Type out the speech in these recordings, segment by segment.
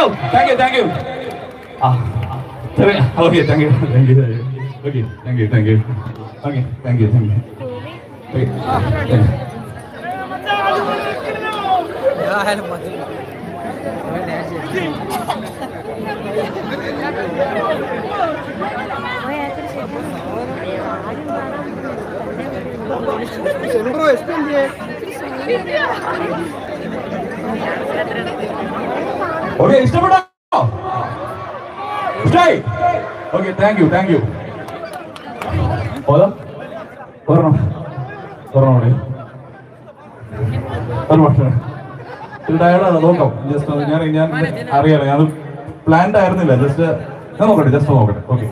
Thank you. Okay, thank you. Okay, thank you. Okay, thank you. Okay. Okay, ഇഷ്ടപ്പെട്ടോ? ഇഷ്ടായി? Okay, thank you. ഒരെണ്ണം ടയർഡാണ്, നോക്കാം. Just ഞാൻ അറിയാലോ, ഞാൻ പ്ലാൻഡ് ആയിരുന്നില്ല. ജസ്റ്റ് ഞാൻ നോക്കട്ടെ. ഓക്കെ.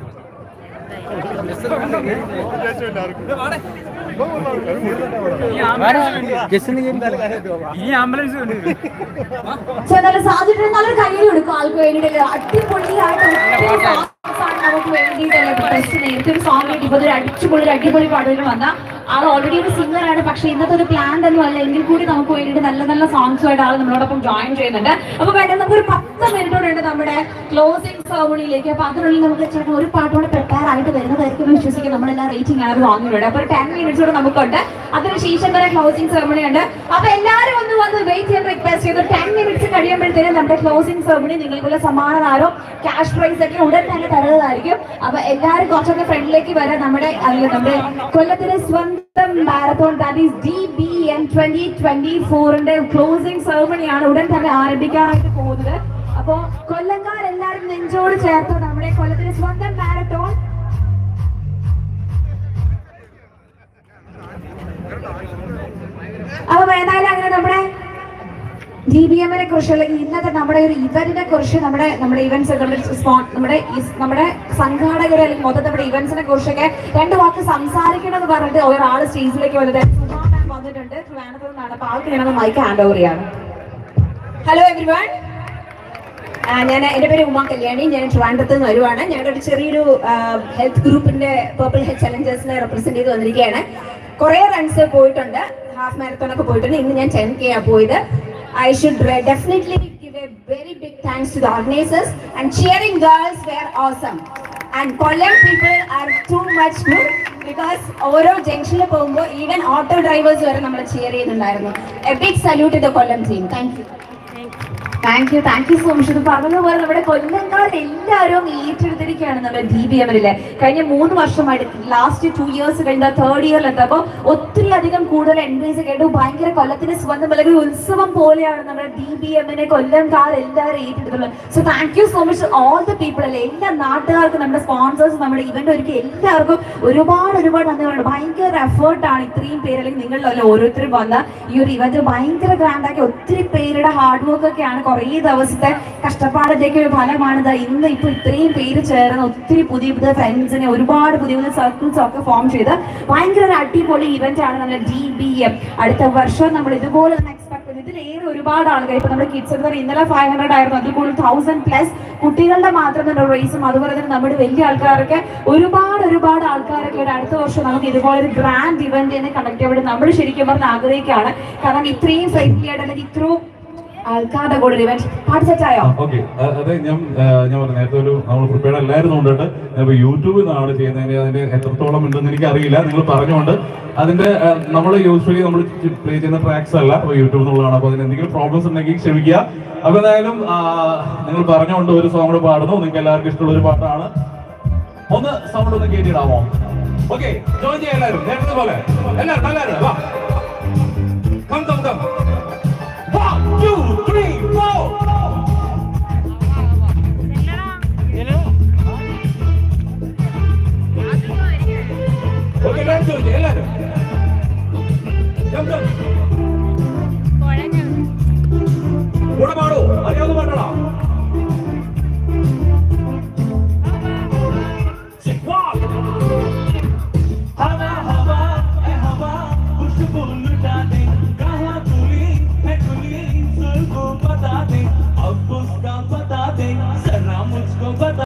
നല്ലൊരു കയ്യിൽ കൊടുക്കും ആൾക്ക് വേണ്ടിയിട്ട്. അടിപൊളിയായിട്ട് നമുക്ക് വേണ്ടിയിട്ട് സോങ് വേണ്ടി ഇപ്പൊ ഒരു അടിപൊളി പാടുകൾ വന്ന ആൾ ഓൾറെഡി ഒരു സിംഗർ ആണ്. പക്ഷെ ഇന്നത്തെ ഒരു പ്ലാൻ ഒന്നും അല്ല, എങ്കിൽ കൂടി നമുക്ക് വേണ്ടിയിട്ട് നല്ല സോങ്സുമായിട്ട് ആൾ നമ്മളോടൊപ്പം ജോയിൻ ചെയ്യുന്നുണ്ട്. അപ്പൊ വേണ്ടത് നമുക്കൊരു 10 മിനിറ്റോടെ ഉണ്ട് നമ്മുടെ ക്ലോസിംഗ് സെറമണിയിലേക്ക്. അപ്പൊ അതിനുള്ളിൽ നമുക്ക് ചേട്ടൻ ഒരു പാട്ടോടെ പ്രിപ്പയർ ആയിട്ട് വരുന്നതായിരിക്കും വിശ്വസിക്കും. നമ്മളെല്ലാം റേറ്റിംഗ് ആണ് സോങ്ങിലൂടെ. അപ്പൊ ഒരു 10 മിനിറ്റ്സോടെ നമുക്കുണ്ട്. അതിനുശേഷം വരെ ക്ലോസിംഗ് സെറമണി ഉണ്ട്. അപ്പൊ എല്ലാവരും വന്ന് വെയിറ്റ് ചെയ്യാൻ റിക്വസ്റ്റ് ചെയ്തു. 10 മിനിറ്റ്സ് കഴിയുമ്പോഴത്തേനും നമ്മുടെ ക്ലോസിംഗ് സെറമണി നിങ്ങൾക്കുള്ള സമ്മാനദാനോ ക്യാഷ് പ്രൈസ് ഒക്കെ ഉടൻ തന്നെ തരുന്നതായിരിക്കും. അപ്പൊ എല്ലാവരും കുറച്ചൊക്കെ ഫ്രണ്ടിലേക്ക് വരാൻ. നമ്മുടെ കൊല്ലത്തിലെ സ്വന്തം മാരത്തോൺ ദാറ്റ് ഈസ് DBM 2024ന്റെ ക്ലോസിംഗ് സെറമണിയാണ് ഉടൻ തന്നെ ആരംഭിക്കാനായിട്ട് പോകുന്നത്. അപ്പോ കൊല്ലംകാരെല്ലാവരും നെഞ്ചോട് ചേർത്ത് നമ്മുടെ കൊല്ലത്തിലെ സ്വന്തം മാരത്തോൺ അപ്പൊ ഏതായാലും അങ്ങനെ നമ്മുടെ DBM-നെ കുറിച്ചുള്ള ഇന്നത്തെ നമ്മുടെ ഒരു ഇവന്റിനെ കുറിച്ച് നമ്മുടെ ഇവന്റ്സ് നമ്മുടെ സംഘാടകർ അല്ലെങ്കിൽ മൊത്തം നമ്മുടെ ഇവന്റ്സിനെ കുറിച്ചൊക്കെ 2 വാക്ക് സംസാരിക്കണം എന്ന് പറഞ്ഞിട്ട് ഒരാൾ സ്റ്റേജിലേക്ക് വന്നിട്ട് വന്നിട്ടുണ്ട്. അപ്പൊ ആൾക്ക് ഞാനത് മൈക്ക് ഹാൻഡ് ഓവർ ചെയ്യാണ്. ഹലോ എവരിവൺ, എന്റെ പേര് ഉമാ കല്യാണി. ഞാൻ ട്രിവാൻഡ്രത്ത് നിന്ന് വരുവാണ്. ഞങ്ങളുടെ ഒരു ചെറിയൊരു ഹെൽത്ത് ഗ്രൂപ്പിന്റെ പർപ്പിൾ ഹെൽത്ത് ചലഞ്ചേഴ്സിനെ റെപ്രസെന്റ് ചെയ്ത് വന്നിരിക്കുകയാണ്. കുറെ റൺസ് പോയിട്ടുണ്ട്, ഹാഫ് മാരത്തോൺ ഒക്കെ പോയിട്ടുണ്ട്. ഇന്ന് ഞാൻ 10K പോയത്. I should definitely give a very big thanks to the organizers, and cheering girls were awesome. And Kollam people are too much good because ഓരോ ജംഗ്ഷനിൽ പോകുമ്പോൾ ഈവൻ ഓട്ടോ ഡ്രൈവേഴ്സ് വരെ നമ്മൾ cheer ചെയ്യുന്നുണ്ടായിരുന്നു. A big salute to the Kollam team. Thank you so much. ഇത് പറഞ്ഞതുപോലെ നമ്മുടെ കൊല്ലംകാർ എല്ലാവരും ഏറ്റെടുത്തിരിക്കുകയാണ് നമ്മുടെ DBM-ലെ. കഴിഞ്ഞ 3 വർഷമായിട്ട് ലാസ്റ്റ് 2 years കഴിഞ്ഞ 3rd year എത്തപ്പോൾ ഒത്തിരി അധികം കൂടുതൽ എൻട്രീസ് കേട്ടു. ഭയങ്കര കൊല്ലത്തിന്റെ സ്വന്തം അല്ലെങ്കിൽ ഉത്സവം പോലെയാണ് നമ്മുടെ DBM-നെ കൊല്ലംകാർ എല്ലാവരും ഏറ്റെടുത്തിട്ടുള്ളത്. So thank you so much all the people അല്ലെ, എല്ലാ നാട്ടുകാർക്കും, നമ്മുടെ സ്പോൺസേഴ്സ്, നമ്മുടെ ഇവന്റ് ഒരുക്കി എല്ലാവർക്കും ഒരുപാട് നന്ദി പറയുന്നത്. ഭയങ്കര എഫേർട്ടാണ് ഇത്രയും പേര് അല്ലെങ്കിൽ നിങ്ങളിലല്ല ഓരോരുത്തരും വന്ന ഈ ഒരു ഇവന്റ് ഭയങ്കര ഗ്രാൻഡാക്കി ഒത്തിരി പേരുടെ ഹാർഡ് വർക്ക് ഒക്കെയാണ്. കുറേ ദിവസത്തെ കഷ്ടപ്പാടിലേക്ക് ഒരു ഫലമാണിത്. ഇന്ന് ഇപ്പൊ ഇത്രയും പേര് ചേർന്ന് ഒത്തിരി പുതിയ ഫ്രണ്ട്സിനെ ഒരുപാട് പുതിയ സർക്കിൾസ് ഒക്കെ ഫോം ചെയ്ത് ഭയങ്കര ഒരു അടിപൊളി ഇവന്റ് ആണ് നമ്മുടെ DBM. അടുത്ത വർഷം നമ്മൾ ഇതുപോലെ തന്നെ എക്സ്പെക്ട് ചെയ്യുന്നത്. ഇതിലേറെ ഒരുപാട് ആൾക്കാർ ഇപ്പൊ നമ്മുടെ കിഡ്സ് എന്ന് പറയുന്നത് ഇന്നലെ 500 ആയിരുന്നു, അതിൽ കൂടുതൽ 1000+ കുട്ടികളുടെ മാത്രം റേസും അതുപോലെ തന്നെ നമ്മുടെ വലിയ ആൾക്കാരൊക്കെ ഒരുപാട് ആൾക്കാരൊക്കെ അടുത്ത വർഷം നമുക്ക് ഇതുപോലെ ഒരു ഗ്രാൻഡ് ഇവന്റ് തന്നെ കണ്ടക്ട് ചെയ്യാൻ നമ്മൾ ശരിക്കും പറഞ്ഞ് ആഗ്രഹിക്കുകയാണ്. കാരണം ഇത്രയും ഫ്രണ്ട്ലി ആയിട്ട് അല്ലെങ്കിൽ ഇത്രയും ആൾക്കാരുടെ കൂടെ ഇവന്റ് പാട്ട് സെറ്റായോ? ഓക്കെ, അതെ ഞാൻ നേരത്തെ നമ്മൾ പ്രിപ്പയർഡ് അല്ലായിരുന്നു കൊണ്ടിട്ട് യൂട്യൂബിൽ നിന്നാണ് ചെയ്യുന്നതിന് അതിന് എത്രത്തോളം ഉണ്ടെന്ന് എനിക്ക് അറിയില്ല. നിങ്ങൾ പറഞ്ഞുകൊണ്ട് അതിന്റെ നമ്മൾ യൂസ്വലി നമ്മൾ പ്ലേ ചെയ്യുന്ന ട്രാക്സ് അല്ല യൂട്യൂബിൽ നിന്നുള്ളതാണ്. അപ്പൊ അതിന് എന്തെങ്കിലും പ്രോബ്ലംസ് ഉണ്ടെങ്കിൽ ക്ഷമിക്കുക. അപ്പൊ എന്തായാലും നിങ്ങൾ പറഞ്ഞുകൊണ്ട് ഒരു സോങ് പാടുന്നു. നിങ്ങൾക്ക് എല്ലാവർക്കും ഇഷ്ടമുള്ള ഒരു പാട്ടാണ്. ഒന്ന് സൗണ്ട് ഒന്ന് കേട്ടിടാമോ? ഓക്കെ, ജോയിൻ ചെയ്യാം എല്ലാവരും. നേരത്തെ പോലെ എല്ലാവരും വാ. Come. 1, 2